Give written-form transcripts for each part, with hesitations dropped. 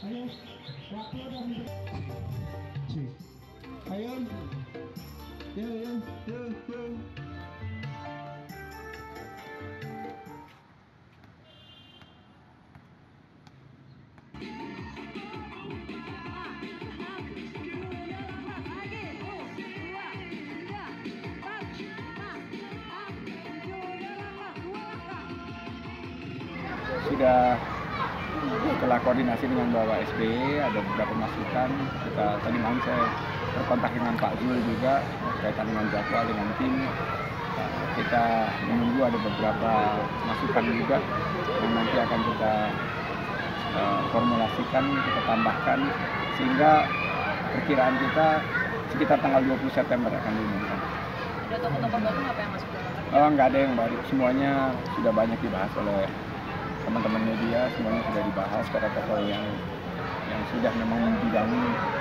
Ayo, yuk. Sudah setelah koordinasi dengan Bapak SBY ada beberapa masukan. Tadi malam saya berkontak dengan Pak Zul juga berkaitan dengan jadwal dengan tim. Kita menunggu ada beberapa masukan juga yang nanti akan kita formulasikan, kita tambahkan sehingga perkiraan kita sekitar tanggal 20 September akan diumumkan. Ada tokoh-tokoh baru apa yang masuk? Nggak ada yang baru, semuanya sudah banyak dibahas oleh teman-teman media, semuanya sudah dibahas pada tokoh yang sudah memang membidangi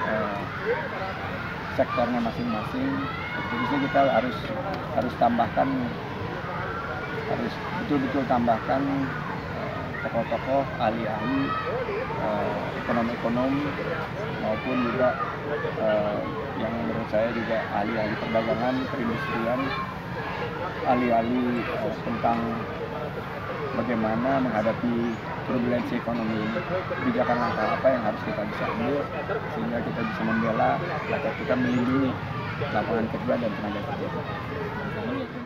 sektornya masing-masing. Jadi kita harus tambahkan, harus betul-betul tambahkan tokoh-tokoh ahli-ahli ekonom maupun juga yang menurut saya juga ahli-ahli perdagangan, perindustrian, ahli-ahli tentang bagaimana menghadapi turbulensi ekonomi ini, kebijakan langkah apa yang harus kita bisa ambil sehingga kita bisa membela rakyat kita, melindungi lapangan kerja dan tenaga kerja.